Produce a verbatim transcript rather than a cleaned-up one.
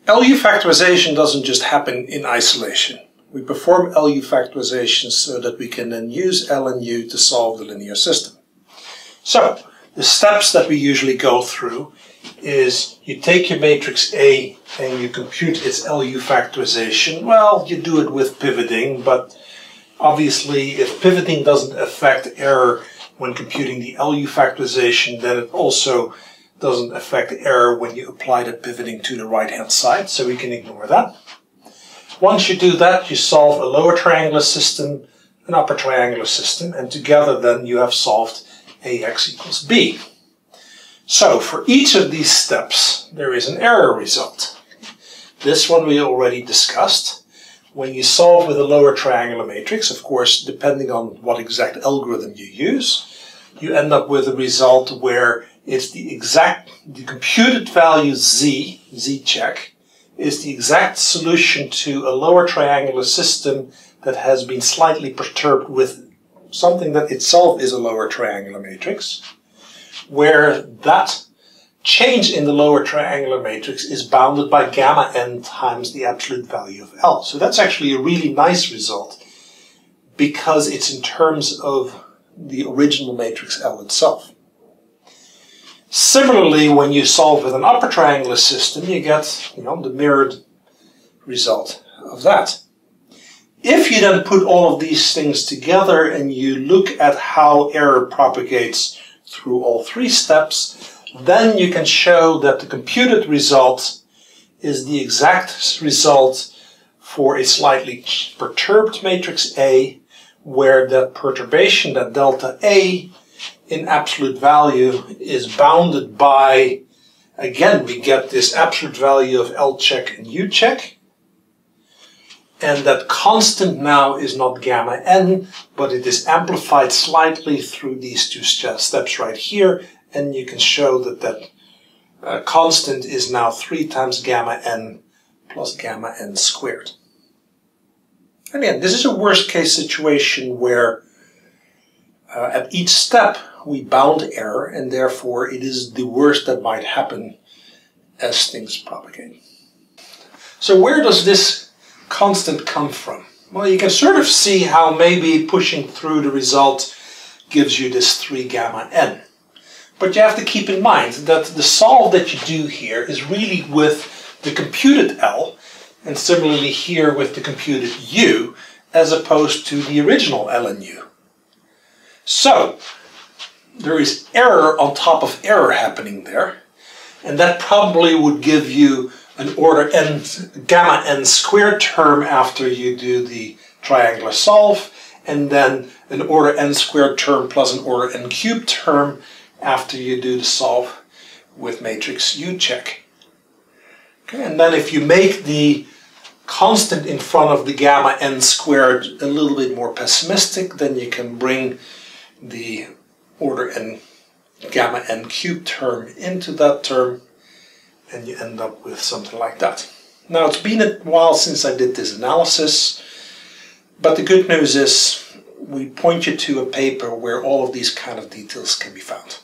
L U factorization doesn't just happen in isolation. We perform L U factorization so that we can then use ln U to solve the linear system. So, the steps that we usually go through is you take your matrix A and you compute its L U factorization. Well, you do it with pivoting, but obviously if pivoting doesn't affect error when computing the L U factorization, then it also doesn't affect error when you apply the pivoting to the right-hand side, so we can ignore that. Once you do that, you solve a lower triangular system, an upper triangular system, and together then you have solved A x equals B. So for each of these steps, there is an error result. This one we already discussed. When you solve with a lower triangular matrix, of course, depending on what exact algorithm you use, you end up with a result where it's the exact, the computed value z, z check, is the exact solution to a lower triangular system that has been slightly perturbed with something that itself is a lower triangular matrix, where that change in the lower triangular matrix is bounded by gamma n times the absolute value of L. So that's actually a really nice result because it's in terms of the original matrix L itself. Similarly, when you solve with an upper triangular system, you get, you know, the mirrored result of that. If you then put all of these things together and you look at how error propagates through all three steps, then you can show that the computed result is the exact result for a slightly perturbed matrix A, where that perturbation, that delta A, in absolute value is bounded by, again, we get this absolute value of L check and U check. And that constant now is not gamma n, but it is amplified slightly through these two steps right here. And you can show that that uh, constant is now three times gamma n plus gamma n squared. Again, this is a worst case situation where uh, at each step we bound error, and therefore it is the worst that might happen as things propagate. So where does this constant come from? Well, you can sort of see how maybe pushing through the result gives you this three gamma n. But you have to keep in mind that the solve that you do here is really with the computed L, and similarly here with the computed U, as opposed to the original ln U. So, there is error on top of error happening there, and that probably would give you an order n, gamma n squared term after you do the triangular solve, and then an order n squared term plus an order n cubed term after you do the solve with matrix U check. Okay, and then if you make the constant in front of the gamma n squared a little bit more pessimistic, then you can bring the order n gamma n cubed term into that term, and you end up with something like that. Now, it's been a while since I did this analysis, but the good news is we point you to a paper where all of these kind of details can be found.